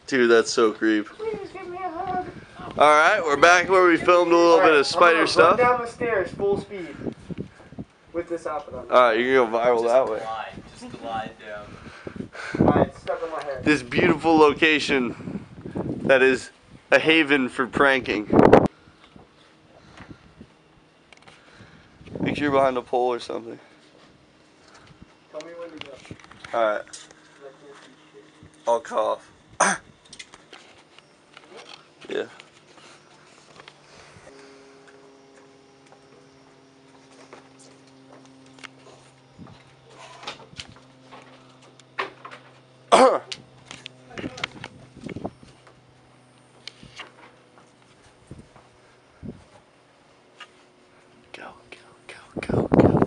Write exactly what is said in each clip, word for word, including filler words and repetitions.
Dude, that's so creep. Please give me a hug. Alright, we're back where we filmed a little right, bit of spider run stuff. down the stairs full speed with this outfit on. Alright, you're gonna go viral Just that glide. way. Just glide down. Alright, it's stuck in my hair. This beautiful location that is a haven for pranking. Make sure you're behind a pole or something. Tell me when to go. Alright. I'll cough. Yeah. Go, go, go, go, go.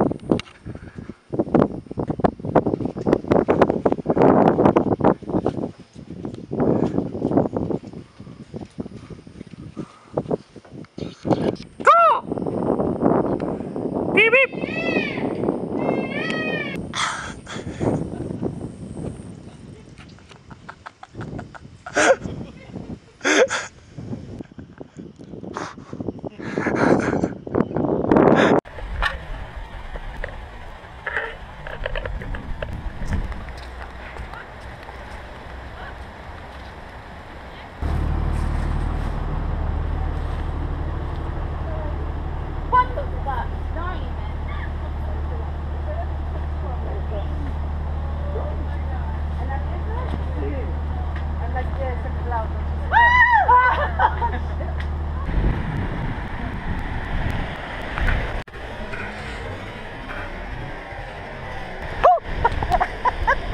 Go! Beep beep! What the fuck? Not even. And then this and like this and loud.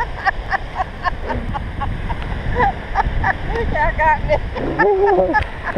Y'all got me.